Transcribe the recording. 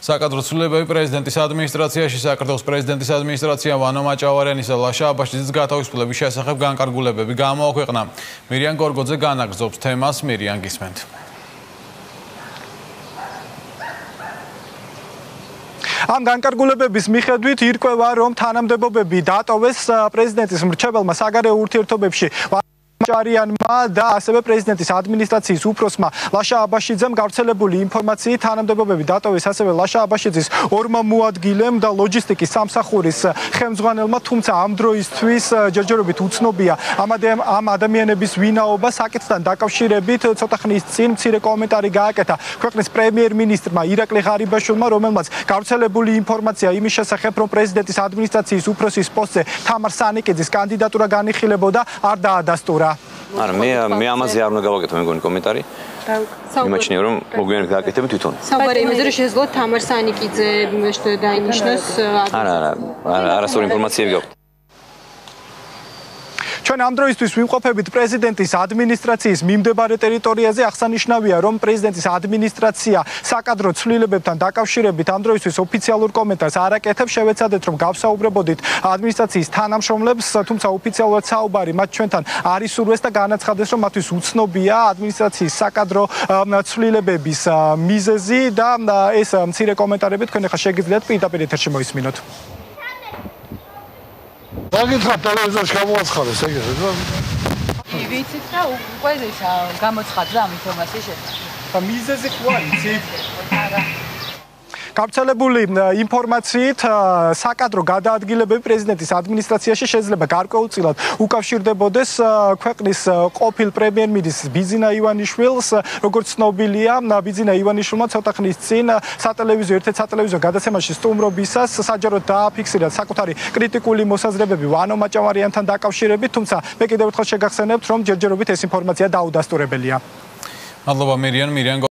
საკადრო ცვლილებები პრეზიდენტის ადმინისტრაციაში საქართველოს პრეზიდენტის ადმინისტრაცია ვანო მაჭავარიანის და ლაშა აბაშიძის გათავისუფლების შესახებ განკარგულებები გამოაქვეყნა. მირიან გორგოძე განაგრძობს თემას, მირიან გისმენთ. ამ განკარგულებების მიხედვით ირკვევა, რომ თანამდებობები დატოვეს პრეზიდენტის მრჩეველმა საგარეო ურთიერთობებში ჭარიანმა და ასევე პრეზიდენტის ადმინისტრაციის უფროსმა ლაშა აბაშიძემ გავრცელებული ინფორმაციით თანამდებობები დატოვეს ასევე ლაშა აბაშიძის ორმა მოადგილემ და ლოჯისტიკის სამსახურის ხელმძღვანელმა, თუმცა ამ დროისთვის ჯერჯერობით უცნობია ამ ადამიანების ვინაობა. საკითხთან დაკავშირებით ცოტა ხნის წინ მცირე კომენტარი გააკეთა ქვეყნის პრემიერ-მინისტრმა ირაკლი ღარიბაშვილმა, რომელმაც გავრცელებული ინფორმაცია იმის შესახებ, რომ პრეზიდენტის ადმინისტრაციის უფროსის პოსტზე თამარ სანიკიძის კანდიდატურა განიხილებოდა, არ დაადასტურა. არა, მე ამაზე არ უნდა გავაკეთო მეგონი კომენტარი. იმაჩნია რომ მოგვიანებით გააკეთებ თვითონ. საუბარი იმაზე რომ შესაძლოა თამარ სანიკიძე დაინიშნოს. არასწორი ინფორმაციები გაქვთ. ჩვენ ამ დროისთვის ვიმყოფებით პრეზიდენტის ადმინისტრაციის მიმდებარე ტერიტორიაზე. აღსანიშნავია, რომ პრეზიდენტის ადმინისტრაცია საკადრო ცვლილებებთან დაკავშირებით ამ დროისთვის ოფიციალურ კომენტარს არ აკეთებს. შევეცადეთ, რომ გავსაუბრებოდით ადმინისტრაციის თანამშრომლებს, თუმცა ოფიციალურად საუბარი მათ ჩვენთან არ ისურვეს და განაცხადეს, რომ მათთვის უცნობია ადმინისტრაციის საკადრო ცვლილებების მიზეზი და ეს მცირე კომენტარები თქვენ ახლა შეგიძლიათ პირდაპირ ეთერში მოისმინოთ. დაგითხრათ ტელევიზორში გამოაცხადოს ეგრეთ რა. ვიცით და უკვე გამოცხადდა ამ ინფორმაციის შესახებ. და მიზეზი ხო იცით? არა. გავრცელებული ინფორმაციით საკადრო გადაადგილებები პრეზიდენტის ადმინისტრაციაში შეიძლება გარკვეულწილად უკავშირდებოდეს ქვეყნის ყოფილ პრემიერ-მინისტრს ბიძინა ივანიშვილს. როგორც ცნობილია, ბიძინა ივანიშვილმა ცოტა ხნის წინ ერთ-ერთ სატელევიზიო გადაცემაში სტუმრობისას საჯაროდ დააფიქსირა საკუთარი კრიტიკული მოსაზრებები ვანო მაჭავარიანთან დაკავშირებით, თუმცა მე კიდევ ერთხელ შეგახსენებთ, რომ ჯერჯერობით ეს ინფორმაცია დაუდასტურებელია. მადლობა მირიან